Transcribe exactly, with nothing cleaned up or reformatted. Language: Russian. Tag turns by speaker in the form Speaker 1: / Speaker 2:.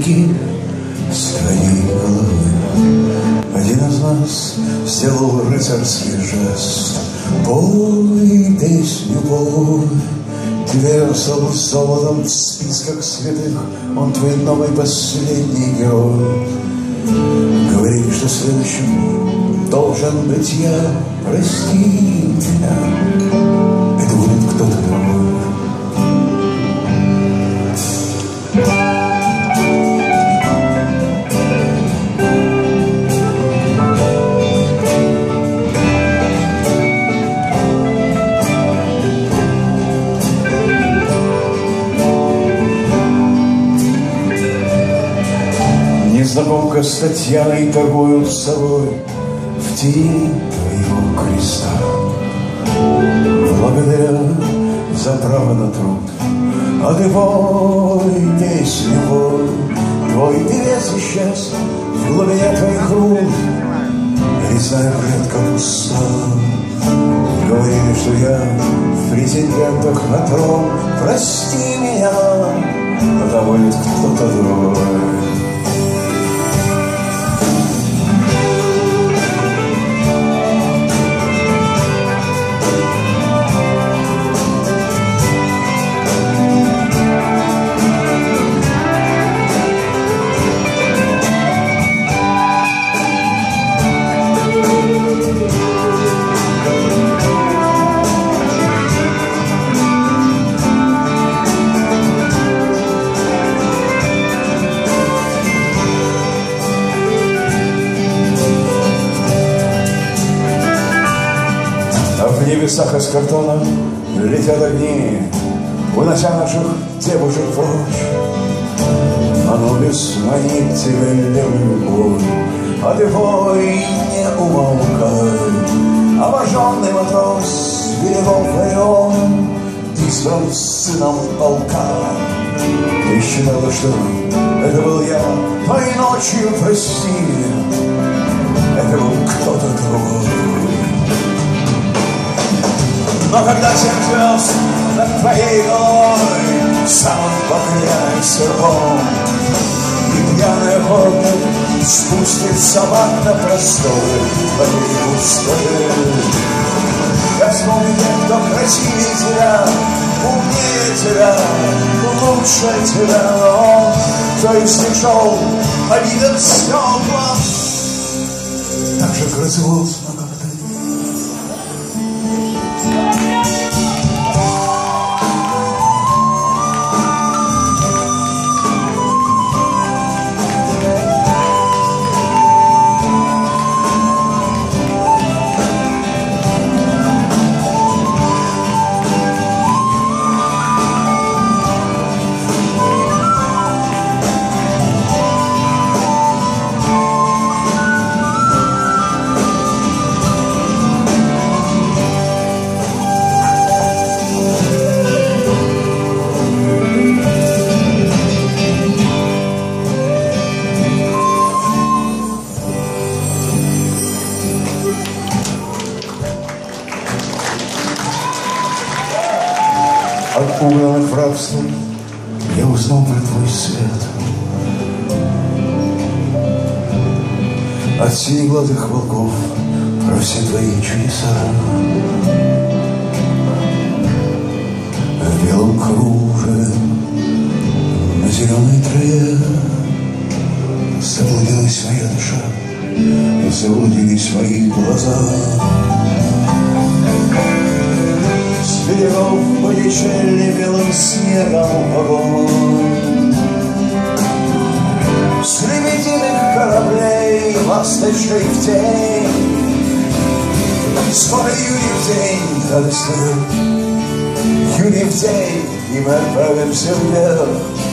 Speaker 1: реки с твоей головы. Один из нас сделал рыцарский жест. Пой песню, пой. Тебе стал золотом в списках святых. Он твой новый последний герой. Говори, что следующим должен быть я. Прости меня, это будет кто-то другой. Незнакомка с Татьяной торгуют собой в тени твоего креста. Благодаря за право на труд, а ты пой песню, пой. Твой певец исчез в глубине твоих рук. Я не знаю, бред, как устал. Говорили, что я в претендентах на трон. Прости меня, это будет кто-то другой. В небесах из картона летят огни, унося наших девушек прочь. Анубис манит тебя любовь, а ты пой, не умолкай. Обожженный матрос берегов Орион, избран сыном полка. Ты считала, что это был я, той ночью прости, это был кто-то другой. Но когда семь звезд над твоей головой сам покрывает серпом, и пьяная гордость спустит собак на просторы твоей пустоты, я вспомню тех, кто красивее тебя, умнее тебя, лучше тебя, но кто из них шел обиден стеклом, так же грозовозно.
Speaker 2: От угнанных в рабство я узнал про твой свет. От синеглазых волков про все твои чудеса. В белом круже на зеленой траве заблудилась моя душа, заблудились мои глаза. С берегов подичали белым снегом огонь, с лебединых кораблей ласточкой в тень. Скоро Юрьев день, радостный Юрьев день, и мы отправимся вверх